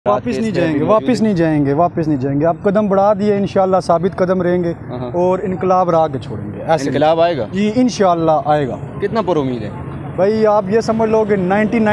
वापस नहीं जाएंगे, वापस नहीं जाएंगे, वापस नहीं जाएंगे। आप कदम बढ़ा दिए, इंशाल्लाह साबित कदम रहेंगे और इनकलाब राह के छोड़ेंगे। ऐसे इनकलाब आएगा जी, इंशाल्लाह आएगा। कितना पर उम्मीद है भाई? आप ये समझ लो कि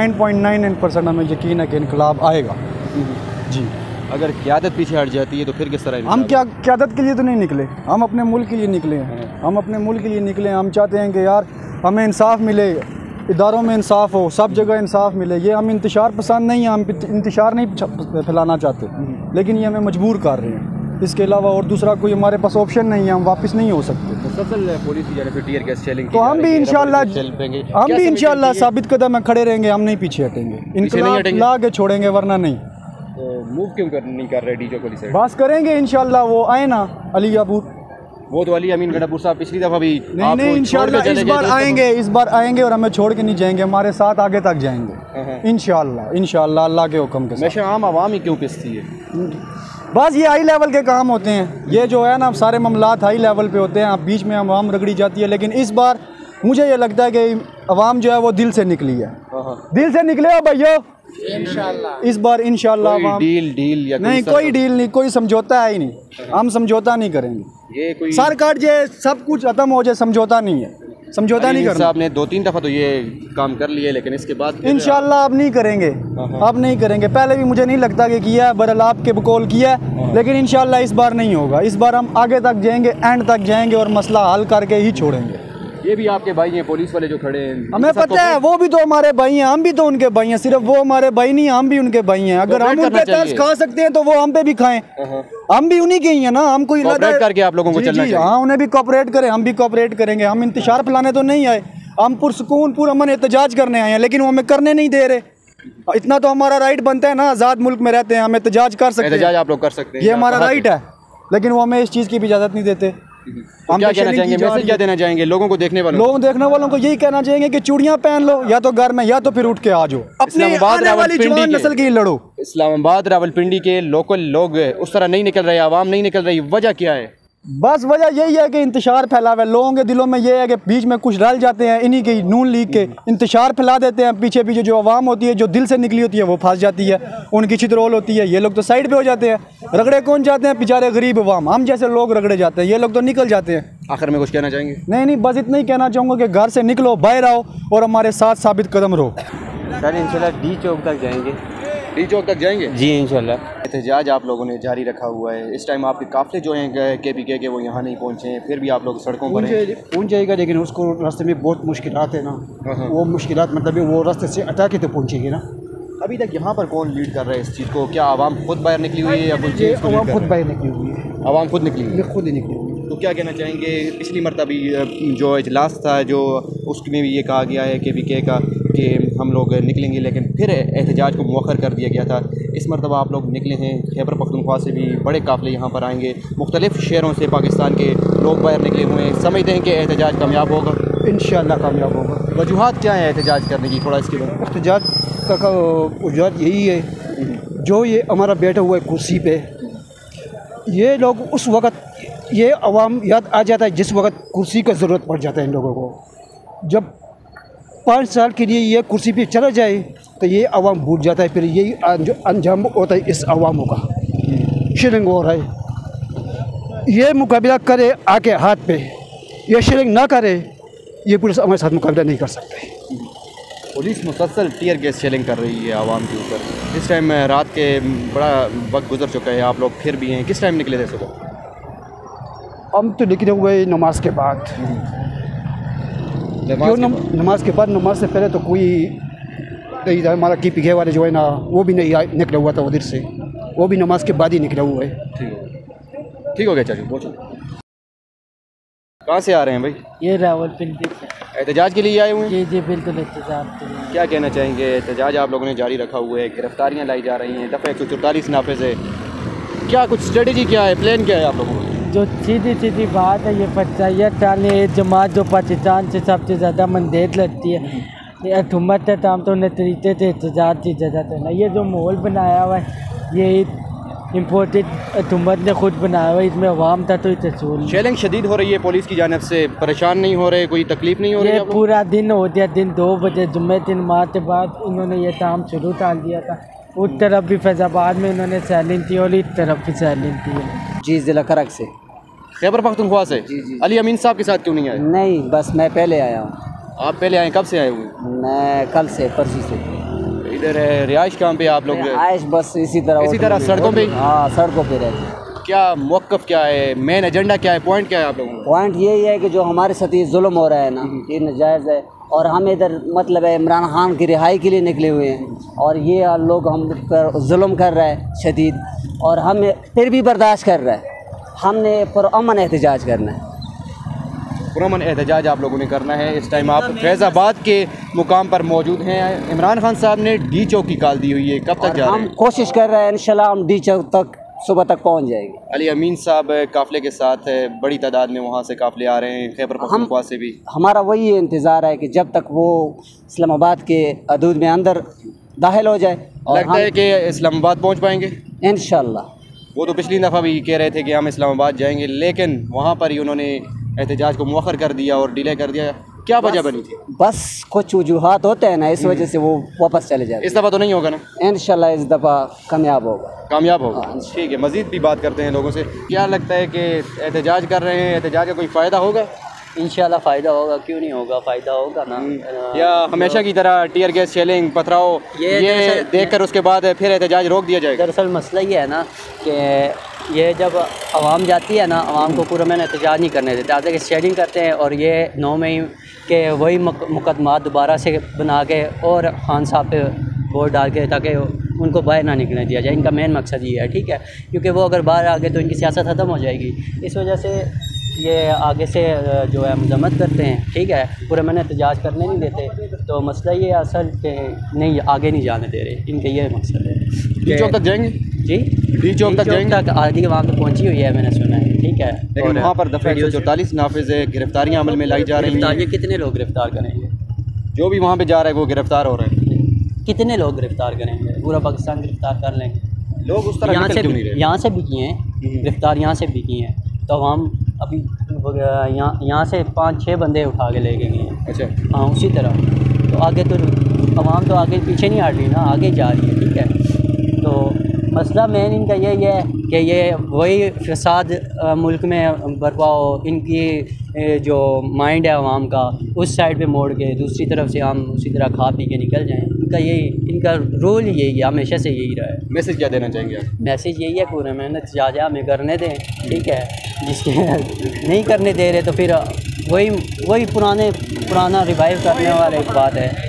99.99% हमें यकीन है कि इनकलाब आएगा जी। अगर क़यादत पीछे हट जाती है तो फिर किस तरह? हम क्या क़यादत के लिए तो नहीं निकले, हम अपने मुल्क के लिए निकले हैं। हम अपने मुल्क के लिए निकले हैं। हम चाहते हैं कि यार हमें इंसाफ मिले, इदारों में इंसाफ हो, सब जगह इंसाफ मिले। ये हम इंतशार पसंद नहीं है, हम इंतशार नहीं फैलाना चाहते, लेकिन ये हमें मजबूर कर रहे हैं। इसके अलावा और दूसरा कोई हमारे पास ऑप्शन नहीं है, हम वापस नहीं हो सकते। पुलिस की जानिब से टीयर गैस शेलिंग तो हम भी इंशाल्लाह साबित कदम में खड़े रहेंगे, हम नहीं पीछे हटेंगे, इनकलाब ला के छोड़ेंगे, वरना नहीं। मूव क्यों नहीं कर रहे डीजो पुलिस? बस करेंगे इंशाल्लाह, वो आए ना अलीयापुर, वो तो अली अमीन गढ़ापुर साहब पिछली दफ़ा भी नहीं इंशाल्लाह इस बार आएंगे, इस बार आएंगे और हमें छोड़ के नहीं जाएंगे, हमारे साथ आगे तक जाएंगे इंशाल्लाह अल्लाह के हुक्म के साथ। आम आवाम ही क्यों पिसती है? बस ये हाई लेवल के काम होते हैं, ये जो है ना सारे मामलात हाई लेवल पे होते हैं, आप बीच में आवाम रगड़ी जाती है। लेकिन इस बार मुझे ये लगता है कि आवाम जो है वो दिल से निकली है, दिल से निकले हो भैया इंशाल्लाह। इस बार इंशाल्लाह डील या नहीं, कोई डील नहीं, कोई समझौता है ही नहीं। हम समझौता नहीं करेंगे। ये कोई सर काट जाए, सब कुछ खत्म हो जाए, समझौता नहीं है, समझौता नहीं करना। आपने 2-3 दफ़ा तो ये काम कर लिए, लेकिन इसके बाद इंशाल्लाह अब नहीं करेंगे, अब नहीं करेंगे। पहले भी मुझे नहीं लगता कि किया है, बहरहाल आपके बकौल किया है, लेकिन इंशाल्लाह इस बार नहीं होगा। इस बार हम आगे तक जाएंगे, एंड तक जाएंगे और मसला हल करके ही छोड़ेंगे। ये भी आपके भाई हैं, पुलिस वाले जो खड़े हैं, हमें पता है, वो भी तो हमारे भाई हैं, हम भी तो उनके भाई हैं। सिर्फ वो हमारे भाई नहीं, हम भी उनके भाई हैं। अगर हम उनके तर्स खा सकते हैं तो वो हम पे भी खाएं, हम भी उन्हीं के ही हैं ना। हम कोई करके आप लोगों को चलना चाहिए। हाँ, उन्हें भी कोऑपरेट करें, हम भी कोऑपरेट करेंगे। हम इंतशार फैलाने तो नहीं आए, हम पुरसुकून पुरअमन एहतजाज करने आए हैं, लेकिन वो हमें करने नहीं दे रहे। इतना तो हमारा राइट बनता है ना, आज़ाद मुल्क में रहते हैं, हम एहतजाज कर सकते हैं। एहतजाज आप लोग कर सकते हैं, ये हमारा राइट है, लेकिन वो हमें इस चीज़ की भी इजाज़त नहीं देते। हम क्या कहना चाहेंगे, मैसेज क्या देना चाहेंगे लोगों को, देखने वालों को यही कहना चाहेंगे कि चूड़ियां पहन लो या तो घर में, या तो फिर उठ के आ जाओ, अपनी आने वाली जवान नस्ल की लड़ो। इस्लामाबाद रावलपिंडी के लोकल लोग उस तरह नहीं निकल रहे, आवाम नहीं निकल रही, वजह क्या है? बस वजह यही है कि इंतशार फैला हुआ है लोगों के दिलों में। ये है कि बीच में कुछ रल जाते हैं, इन्हीं की नून लीग के इंतशार फैला देते हैं। पीछे पीछे जो आवाम होती है, जो दिल से निकली होती है, वो फंस जाती है, उनकी चित्रोल होती है। ये लोग तो साइड पे हो जाते हैं, रगड़े कौन जाते हैं? बेचारे गरीब आवाम, हम जैसे लोग रगड़े जाते हैं, ये लोग तो निकल जाते हैं। आखिर में कुछ कहना चाहेंगे? नहीं, बस इतना ही कहना चाहूँगा कि घर से निकलो, बाहर आओ और हमारे साथ साबित कदम रहो। सर इंशाल्लाह डी चौक तक जाएंगे। डी चौक तक जाएंगे जी इंशाल्लाह। एहतजाज आप लोगों ने जारी रखा हुआ है। इस टाइम आपके काफ़िले जो हैं KPK के, वो यहाँ नहीं पहुँचे हैं, फिर भी आप लोग सड़कों पर पहुँच जाएगा, लेकिन उसको रास्ते में बहुत मुश्किलात है ना। वो मुश्किलात मतलब वो रास्ते से हटा के तो पहुँचेगी ना। अभी तक यहाँ पर कौन लीड कर रहा है इस चीज़ को? क्या आवाम खुद बाहर निकली हुई है या कुछ? आवाम खुद बाहर निकली हुई है, आवाम खुद निकली हुई है, खुद ही निकली हुई है। तो क्या कहना चाहेंगे? पिछली मरतबा भी जो इजलास था, जो उसमें भी ये कहा गया है KPK का कि हम लोग निकलेंगे, लेकिन फिर एहतजाज को मौखर कर दिया गया था। इस मरतबा आप लोग निकले हैं, खैबर पख्तूनख्वा से भी बड़े काफ़िले यहाँ पर आएंगे, मुख्तलिफ़ शहरों से पाकिस्तान के लोग बाहर निकले हुए हैं। समझते हैं कि एहतजाज कामयाब होगा? इंशाल्लाह कामयाब होगा। वजूहात क्या है एहतजाज करने की, थोड़ा इसके बारे? एहतजाज का वजूहत यही है, जो ये हमारा बैठा हुआ है कुर्सी पे, ये लोग उस वक़्त ये अवाम याद आ जाता है जिस वक़्त कुर्सी का ज़रूरत पड़ जाता है इन लोगों को। जब 5 साल के लिए ये कुर्सी पे चला जाए तो ये अवाम भूल जाता है, फिर यही जो अंजाम होता है इस अवामों का। शिलिंग हो रहा है, ये मुकाबला करे आके हाथ पे, ये शिलिंग ना करे, ये पुलिस हमारे साथ मुकाबला नहीं कर सकते। पुलिस मुसलसल टीयर गैस शेलिंग कर रही है आवाम के ऊपर। इस टाइम रात के बड़ा वक्त गुजर चुका है, आप लोग फिर भी हैं। किस टाइम निकले थे सुबह? हम तो निकले हुए नमाज के बाद। नमाज के बाद, नमाज से पहले तो कोई नहीं था। हमारा KPK वाले जो है ना, वो भी नहीं निकला हुआ था उधर से, वो भी नमाज के बाद ही निकला हुआ है। ठीक हो गया चाचू, पहुँचो। कहाँ से आ रहे हैं भाई? ये रावलपिंडी से। एहतजाज के लिए आए हुए हैं? जी बिल्कुल एहतजाज के लिए। क्या कहना चाहेंगे? एहतजाज आप लोगों ने जारी रखा हुआ है, गिरफ्तारियाँ लाई जा रही हैं दफ़ा 144 नाफिज है। क्या कुछ स्ट्रेटजी क्या है, प्लान क्या है आप लोगों का? जो सीधी बात है, ये पंचायत डालने जमात जो पाकिस्तान से सबसे ज़्यादा मंदेर लगती है, ये हुकूमत है, तमाम तो उन्हें तरीके से एहतजाज की इजाज़त है ना। ये जो माहौल बनाया हुआ है, ये इम्पोर्टेड हुकूमत ने खुद बनाया हुआ है, इसमें अवाम था तो इतसूल। शेलिंग शदीद हो रही है पुलिस की जानिब से, परेशान नहीं हो रहे, कोई तकलीफ नहीं हो रही? ये पूरा दिन हो गया, दिन 2 बजे जुम्मे दिन नमाज के बाद इन्होंने ये काम शुरू डाल दिया था। उस तरफ भी फैज़ाबाद में इन्होंने सैलिंग थी और इस तरफ भी सैलिंग थी। जी ज़िला करक से। खैबर पख्तूनख्वा से। अली अमीन साहब के साथ क्यों नहीं आए? नहीं, बस मैं पहले आया हूँ। आप पहले आए, कब से आए हुए? मैं कल से, परसों से। इधर रिहाइश कहाँ पे आप लोग? आयश बस इसी तरह सड़कों पे? हाँ, सड़कों पे रहते। क्या मौक़िफ़ क्या है, मेन एजेंडा क्या है, पॉइंट क्या है आप लोगों का? पॉइंट यही है कि जो हमारे साथ ये जुल्म हो रहा है ना, ये नाजायज़ है और हम इधर मतलब है इमरान खान की रिहाई के लिए निकले हुए हैं और ये लोग हम पर जुल्म कर रहा है शदीद और हम फिर भी बर्दाश्त कर रहा है। हमने पुरअमन एहतजाज करना है। पुरअमन एहतजाज आप लोगों ने करना है। इस टाइम आप फैज़ाबाद के मुकाम पर मौजूद हैं। इमरान खान साहब ने डी चौक की कॉल दी हुई है, कब तक जा रहे हम हैं? कोशिश कर रहे हैं इंशाल्लाह हम डी चौक तक सुबह तक पहुंच जाएंगे। अली अमीन साहब काफ़िले के साथ बड़ी तादाद में वहाँ से काफ़िले आ रहे हैं, खैबर पख्तूनख्वा से भी। हमारा वही इंतज़ार है कि जब तक वो इस्लामाबाद के हदूद में अंदर दाखिल हो जाए। और लगता है कि इस्लामाबाद पहुँच पाएंगे इंशाल्लाह। वो तो पिछली दफ़ा भी कह रहे थे कि हम इस्लामाबाद जाएंगे, लेकिन वहाँ पर ही उन्होंने एहतजाज को मुअख्खर कर दिया और डिले कर दिया। क्या वजह बनी थी? बस कुछ वजूहात होते हैं ना, इस वजह से वो वापस चले जाते हैं। इस दफ़ा तो नहीं होगा ना? इंशाल्लाह इस दफ़ा कामयाब होगा। कामयाब होगा, ठीक है। मज़ीद भी बात करते हैं लोगों से। क्या लगता है कि एहतजाज कर रहे हैं, एहतजाज का कोई फ़ायदा होगा? इंशाल्लाह फ़ायदा होगा, क्यों नहीं होगा, फ़ायदा होगा ना। या हमेशा की तरह टीयर गैस, शेलिंग, पथराव ये देखकर उसके बाद फिर एहतजाज रोक दिया जाएगा? दरअसल मसला ये है ना कि ये जब आवाम जाती है ना, आवाम को पूरा मैंने एहतजाज नहीं करने देते, आगे शेयरिंग करते हैं और ये 9 मई के वही मुकदमा दोबारा से बना के और खान साहब पे वोट डाल के ताकि उनको बाहर ना निकलने दिया जाए। इनका मेन मकसद ये है, ठीक है, क्योंकि वो अगर बाहर आ गए तो इनकी सियासत ख़त्म हो जाएगी। इस वजह से ये आगे से जो है मजम्मत करते हैं, ठीक है, पूरा मैंने एहतजाज करने नहीं देते। तो मसला ये असल के नहीं आगे नहीं जाने दे रहे, इनके ये मकसद है। डी चौक तक जाएंगे? जी, डी चौक तक जाएंगे? आगे वहाँ पे पहुँची हुई है, मैंने सुना है, ठीक है। लेकिन वहाँ पर दफ़ा 144 नाफिज है, गिरफ्तारियाँ अमल में लाई जा रही हैं। ये कितने लोग गिरफ्तार करेंगे? जो भी वहाँ पे जा रहा है वो गिरफ्तार हो रहे हैं। कितने लोग गिरफ्तार करेंगे? पूरा पाकिस्तान गिरफ्तार कर लेंगे। लोग उस तरह यहाँ से क्यों नहीं रहे? यहाँ से भी किए हैं गिरफ्तार, यहाँ से भी किए हैं। तो हम अभी यहाँ से 5-6 बंदे उठा के ले गए हैं। अच्छा, हाँ, उसी तरह। तो आगे तो आवाम तो आगे पीछे नहीं हट रही ना, आगे जा रही है, ठीक है। तो मसला मेन इनका यही है कि ये वही फसाद मुल्क में बर्पा हो, इनकी जो माइंड है आवाम का उस साइड पे मोड़ के दूसरी तरफ से हम उसी तरह खा पी के निकल जाएं। इनका रोल ही यही है, हमेशा से यही रहा है। मैसेज क्या देना चाहेंगे आप? मैसेज यही है, पूरे मेहनत जा हमें करने दें, ठीक है। जिसके नहीं करने दे रहे तो फिर वही पुराना रिवाइव करने वाला एक बात है।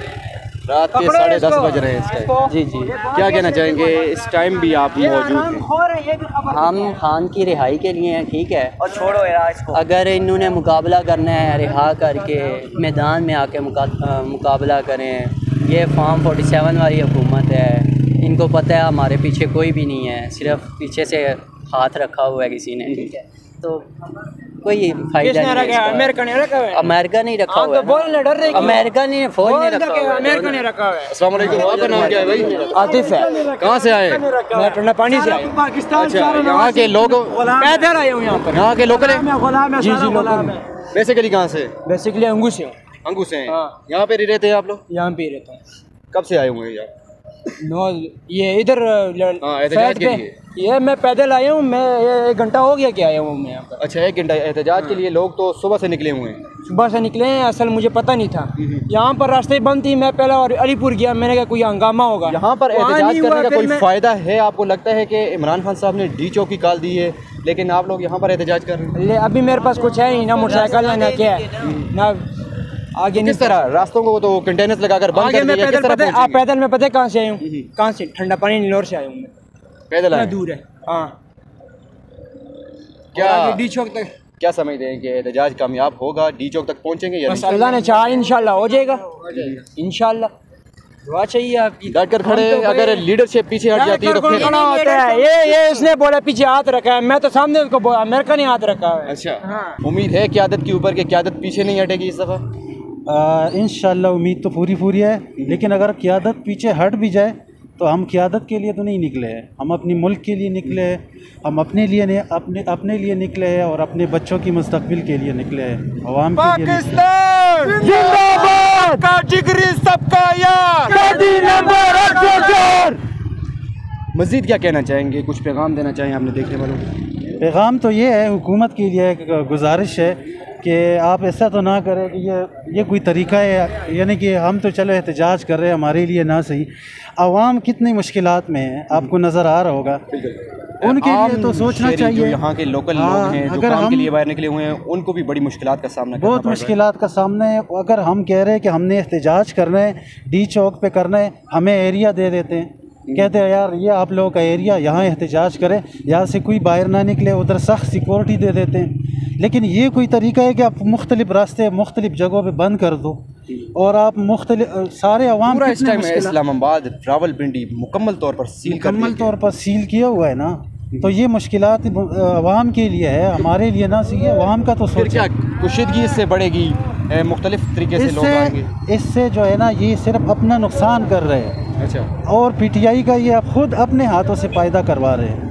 रात के 10:30 बज रहे हैं इस टाइम। जी जी, क्या कहना चाहेंगे? इस टाइम भी आप मौजूद हैं। हम खान की रिहाई के लिए हैं, ठीक है। और छोड़ो यार इसको, अगर इन्होंने मुकाबला करना है रिहा करके मैदान में आके मुकाबला करें। ये फॉर्म 47 वाली हुकूमत है, इनको पता है हमारे पीछे कोई भी नहीं है, सिर्फ पीछे से हाथ रखा हुआ है किसी ने, ठीक है। तो कोई फायदा नहीं है। अमेरिका नहीं रखा हुआ है, अमेरिका नहीं रखा हुआ है, अमेरिका नहीं, फौज नहीं रखा हुआ है, अमेरिका नहीं रखा हुआ है। अस्सलाम वालेकुम, आपका नाम क्या है भाई? आतिफ है। कहाँ से आए? मैं ठंडा पानी से आया। अच्छा, यहाँ के लोग पैदल आया हूँ यहाँ पर। यहाँ के लोकल हैं? जी जी, लोकल। बेसिकली कहाँ से? बेसिकली अंगू से हूँ। अंगू से हैं? यहाँ पे रहते हैं आप लोग? यहाँ पे रहता हूँ। कब से आए हुए हैं यहाँ? ये इधर एहतजाज के लिए? ये मैं पैदल आया हूँ, मैं 1 घंटा हो गया कि आया हूँ मैं यहाँ पर। अच्छा, 1 घंटा एहतजाज के लिए? लोग तो सुबह से निकले हुए हैं। सुबह से निकले हैं, असल मुझे पता नहीं था। यहाँ पर रास्ते बंद थी, मैं पहले और अलीपुर गया, मैंने कहा कोई हंगामा होगा। यहाँ पर एहतजाज करने का कोई फ़ायदा है? आपको लगता है कि इमरान खान साहब ने डी चौक की कॉल दी है, लेकिन आप लोग यहाँ पर एहतजाज कर रहे हैं? अभी मेरे पास कुछ है नहीं, ना मोटरसाइकिल है ना क्या है, ना आगे। किस तरह रास्तों को तो कंटेनर्स लगाकर बंद कर दिया? किस तरह आप पैदल में पता है कहाँ से आया हूँ? कहाँ से? ठंडा पानी नीलोर से आया हूँ मैं। पैदल आए? दूर है। हाँ, क्या डी चौक तक क्या समझते हैं कि एहतजाज कामयाब होगा? डी चौक तक पहुँचेंगे या बस अल्लाह ने चाहा इंशाल्लाह हो जाएगा। इंशाल्लाह दुआ चाहिए आपकी। डट कर खड़े। अगर लीडरशिप पीछे हट जाती है तो फिर खड़ा होता है। ये इसने बोला पीछे हाथ रखा है, मैं तो सामने उसको बोला, अमेरिका ने हाथ रखा है। अच्छा, उम्मीद है क़यादत के ऊपर कि क़यादत पीछे नहीं हटेगी इस दफ़ा? इंशाल्लाह उम्मीद तो पूरी है, लेकिन अगर क़यादत पीछे हट भी जाए तो हम क़यादत के लिए तो नहीं निकले हैं, हम अपने मुल्क के लिए निकले हैं, हम अपने लिए निकले हैं और अपने बच्चों की मुस्तकबिल के लिए निकले हैं, अवाम के लिए। पाकिस्तान जिंदाबाद, का जिगरी सबका यार, नंबर 804। मज़ीद क्या कहना चाहेंगे, कुछ पैगाम देना चाहें आपने देखने वालों को? पैगाम तो ये है, हुकूमत के लिए एक गुजारिश है कि आप ऐसा तो ना करें कि ये कोई तरीका है, यानी कि हम तो चलो एहतजाज कर रहे हैं, हमारे लिए ना सही, आवाम कितनी मुश्किलात में है, आपको नज़र आ रहा होगा। उनके लिए तो सोचना चाहिए, जो यहाँ के लोकल लोग हैं जो काम के लिए बाहर निकले हुए हैं, उनको भी बड़ी मुश्किलात का सामना बहुत मुश्किलात का सामना है। अगर हम कह रहे हैं कि हमने एहतजाज करना है, डी चौक पे करना है, हमें एरिया दे देते हैं, कहते हैं यार ये आप लोगों का एरिया, यहाँ एहतजाज करें, यहाँ से कोई बाहर ना निकले, उधर सख्त सिक्योरिटी दे देते हैं। लेकिन ये कोई तरीका है कि आप मुख्तलिफ रास्ते मुख्तलिफ जगहों पे बंद कर दो और आप मुख्तलिफ सारे अवाम पूरा इस टाइम इस्लामाबाद रावलपिंडी मुकम्मल तौर पर सील किया हुआ है ना, तो ये मुश्किलात अवाम के लिए है, हमारे लिए ना सही है। अवाम का तो सोच क्या कुशीदगी इससे बढ़ेगी, मुख्तलिफ तरीके से लोग आएंगे, इससे जो है ना ये सिर्फ अपना नुकसान कर रहे हैं। अच्छा, और पीटीआई का ये खुद अपने हाथों से पैदा करवा रहे हैं।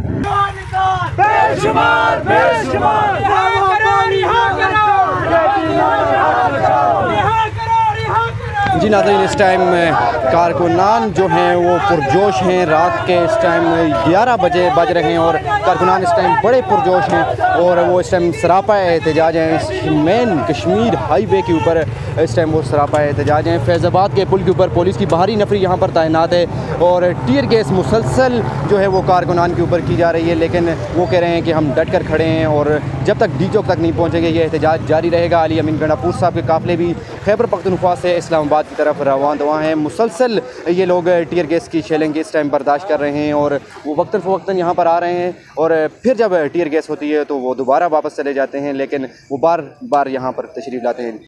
जी नाज़रीन, इस टाइम कारकुनान जो हैं वो पुरजोश हैं। रात के इस टाइम 11 बजे बज रहे हैं और कारकुनान इस टाइम बड़े पुरजोश हैं और वो इस टाइम सरापा एहतजाज हैं। इस मेन कश्मीर हाईवे के ऊपर इस टाइम वो सरापा एहतजाज हैं। फैज़ाबाद के पुल के ऊपर पुलिस की बाहरी नफरी यहाँ पर तैनात है और टीयर गैस मुसलसल जो है वो कारकुनान के ऊपर की जा रही है, लेकिन वो कह रहे हैं कि हम डट कर खड़े हैं और जब तक डी चौक तक नहीं पहुँचेंगे ये एहतजाज जारी रहेगा। अली अमीन गंडापुर साहब के काफ़िले भी खैबर पख्तूनख्वा से इस्लामाबाद की तरफ रवान दवा हैं। मुसलसल ये लोग टीयर गैस की शेलिंग इस टाइम बर्दाश्त कर रहे हैं और वो वक्तन फ़वक्तन यहाँ पर आ रहे हैं और फिर जब टीयर गैस होती है तो वो दोबारा वापस चले जाते हैं, लेकिन वो बार बार यहाँ पर तशरीफ़ लाते हैं।